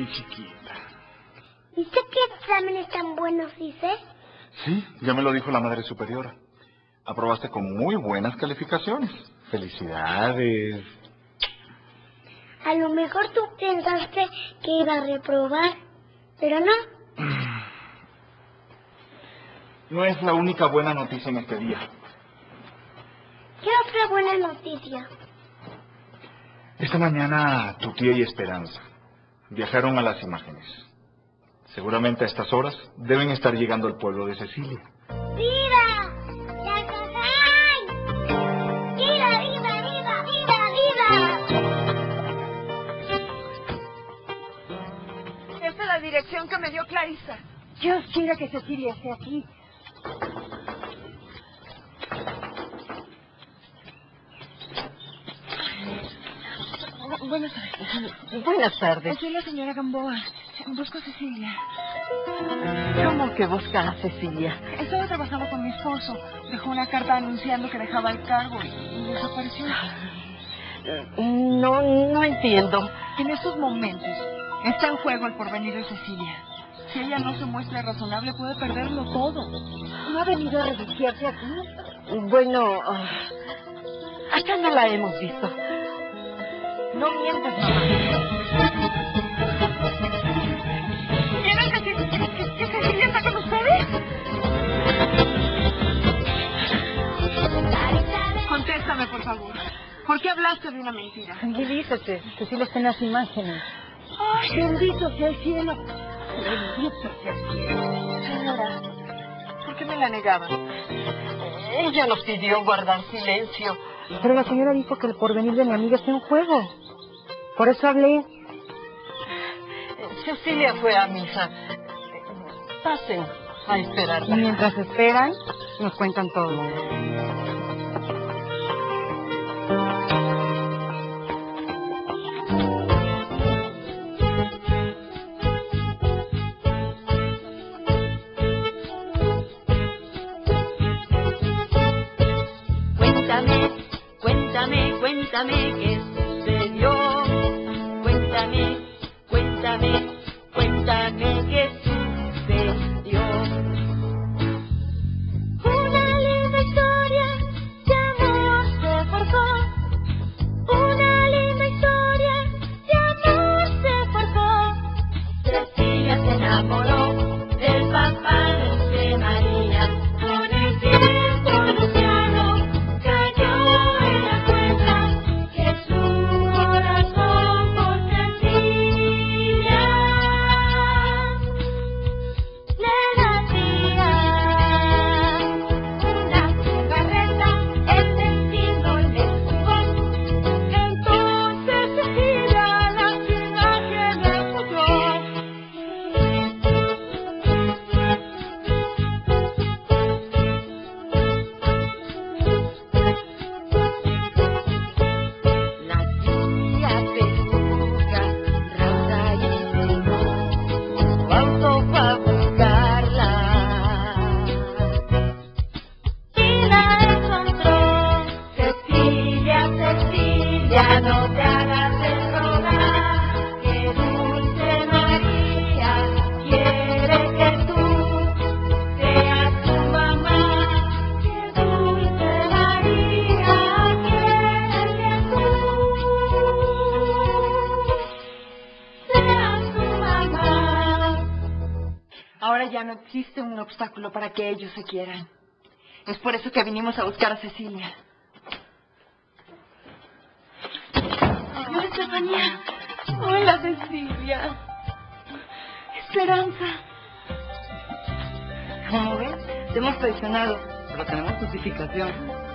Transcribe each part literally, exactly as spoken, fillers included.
mi chiquita. ¿Viste qué exámenes tan buenos hice? Sí, ya me lo dijo la madre superiora. Aprobaste con muy buenas calificaciones. Felicidades. A lo mejor tú pensaste que iba a reprobar, pero no. No es la única buena noticia en este día. ¿Qué otra buena noticia? Esta mañana tu tía y Esperanza viajaron a las imágenes. Seguramente a estas horas deben estar llegando al pueblo de Cecilia. ¡Viva! ¡La Cosay! ¡Viva, viva, viva, viva, viva! Esta es la dirección que me dio Clarisa. Dios quiera que Cecilia esté aquí. Buenas tardes. Buenas tardes. Soy la señora Gamboa. Busco a Cecilia. ¿Cómo que busca a Cecilia? Estaba trabajando con mi esposo. Dejó una carta anunciando que dejaba el cargo y desapareció. No, no entiendo. En estos momentos está en juego el porvenir de Cecilia. Si ella no se muestra razonable, puede perderlo todo. ¿No ha venido a refugiarse aquí? Bueno, acá no la hemos visto. No mientas, mamá. ¿Quieren decir que, que, que Cecilia está con ustedes? Contéstame, por favor. ¿Por qué hablaste de una mentira? Tranquilízate. Cecilia está en las imágenes. Ay, bendito sea el cielo. Bendito sea el cielo. señora, ¿por qué me la negaba? Ella nos pidió guardar silencio. Pero la señora dijo que el porvenir de mi amiga está en juego. Por eso hablé. Cecilia fue a misa. Pasen a esperarla. Y mientras esperan, nos cuentan todo. Cuéntame, cuéntame, cuéntame qué sucedió. Cuéntame, cuéntame, cuéntame qué sucedió. Una linda historia de amor se forjó. Una linda historia de amor se forjó. Cecilia se enamoró del papá de María. Con el tiempo Luciano cayó en la cuenta que su corazón por Cecilia le latía. Una jugarreta el destino le jugó. Entonces Cecilia la ciudad que le apoyó. La tía peluca, rata y peinó, su auto fue a buscarla y la encontró. Cecilia, Cecilia, no te hagas de rogar, que Dulce María quiere que tú seas su mamá, que Dulce María quiere que tú seas su mamá. Ahora ya no existe un obstáculo para que ellos se quieran. Es por eso que vinimos a buscar a Cecilia. Hola, Estefanía. Hola, Cecilia. Esperanza. Como ves, te hemos traicionado, pero tenemos justificación.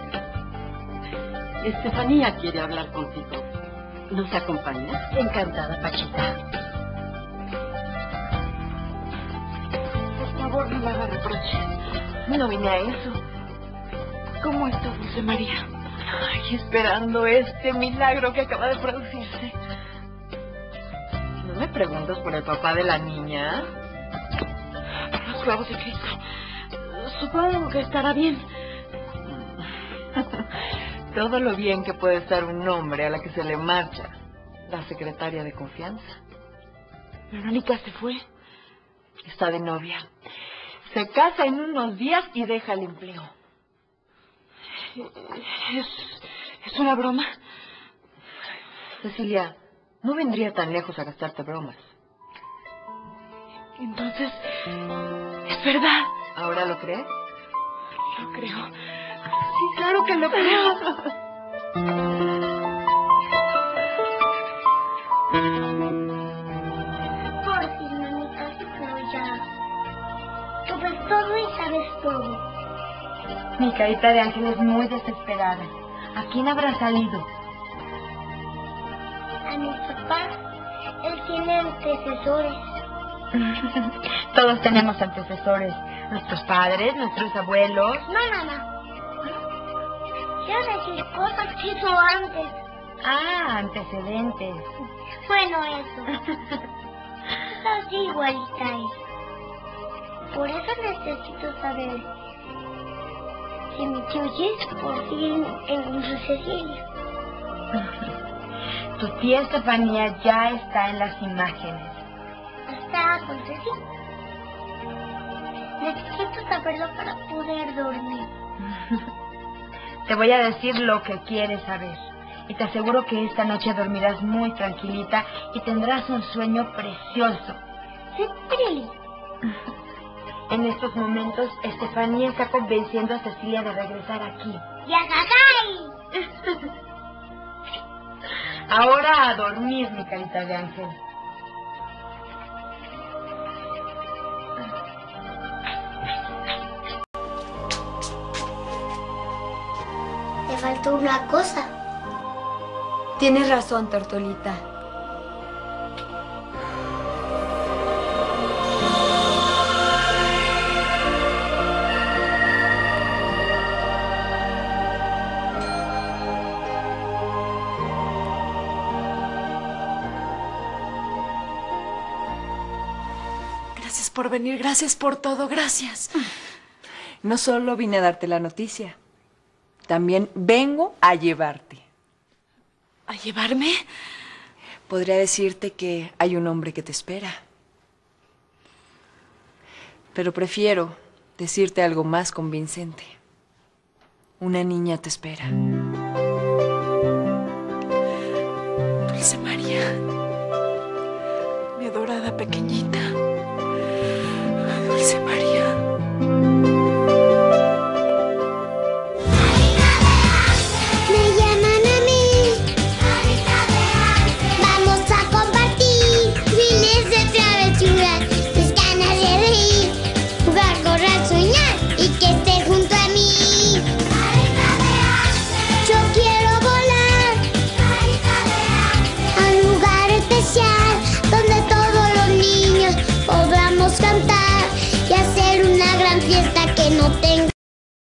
Estefanía quiere hablar contigo. ¿Nos acompañas? Encantada, Paquita. Por favor, no me haga reproches. No vine a eso. ¿Cómo está Dulce María? Ay, esperando este milagro que acaba de producirse. ¿No me preguntas por el papá de la niña? Por los clavos de Cristo. Supongo que estará bien. Todo lo bien que puede estar un hombre a la que se le marcha la secretaria de confianza. Verónica se fue. Está de novia. Se casa en unos días y deja el empleo. ¿Es, es una broma? Cecilia, no vendría tan lejos a gastarte bromas. Entonces, es verdad. ¿Ahora lo crees? Lo creo. Sí, claro que lo creo. Por fin, mamita, pero ya. Tú ves todo y sabes todo. Mi carita de ángel es muy desesperada. ¿A quién habrá salido? A mi papá, él tiene antecesores. Todos tenemos antecesores. Nuestros padres, nuestros abuelos. No, mamá. Quiero decir cosas que hizo antes. Ah, antecedentes. Bueno, eso. Es así igualita a él. Por eso necesito saber si mi tío Jess por fin encontró a Cecilia. Tu tía Estefanía ya está en las imágenes. ¿Está con Cecilia? Necesito saberlo para poder dormir. Te voy a decir lo que quieres saber. Y te aseguro que esta noche dormirás muy tranquilita y tendrás un sueño precioso. Sí, Prilly. En estos momentos, Estefanía está convenciendo a Cecilia de regresar aquí. ¡Yagagay! Ahora a dormir, mi carita de ángel. Te faltó una cosa. Tienes razón, Tortolita. Gracias por venir, gracias por todo, gracias. No solo vine a darte la noticia, también vengo a llevarte. ¿A llevarme? Podría decirte que hay un hombre que te espera. Pero prefiero decirte algo más convincente. Una niña te espera. Dulce María, mi adorada pequeñita.